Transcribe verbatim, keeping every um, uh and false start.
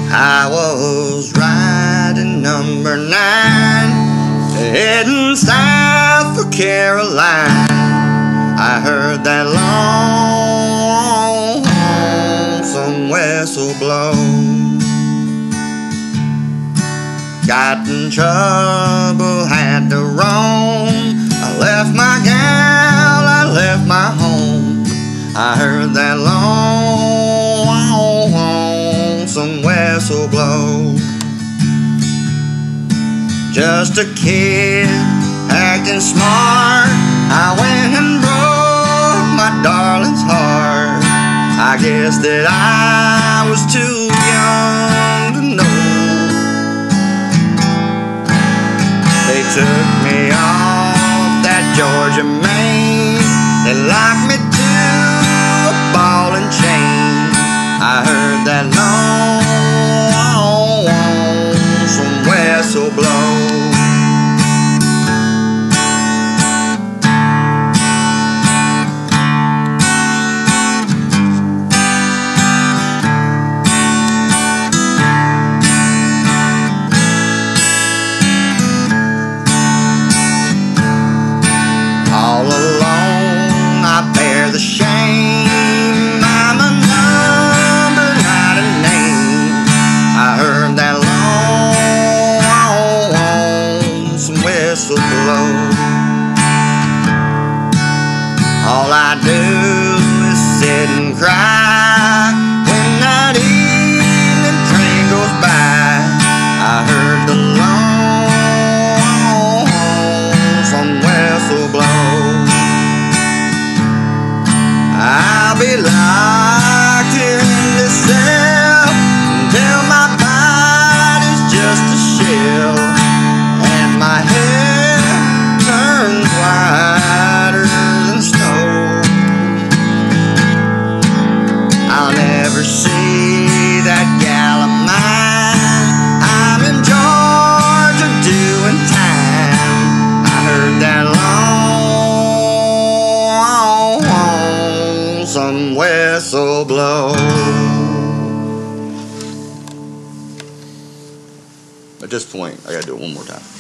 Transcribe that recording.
I was riding number nine, heading south for Caroline. I heard that lonesome whistle blow. Got in trouble, had to roam. I left my gal, I left my home. I heard that lonesome whistle blow. Just a kid acting smart, I went and broke my darling's heart. I guess that I was too young to know. They took me off that Georgia main. They locked me to a ball and chain. I heard that lonesome whistle blow. All alone I bear the shame. I'm a number, not a name. I heard that lonesome whistle blow. All I do is sit and cry when that evening train goes by. I heard the lonesome whistle blow. I'll be locked in this cell until my body's just a shell and my hair turns whiter than snow. I'll never see that gal of mine. I'm in Georgia doing time. I heard that lonesome whistle blow. At this point, I gotta do it one more time.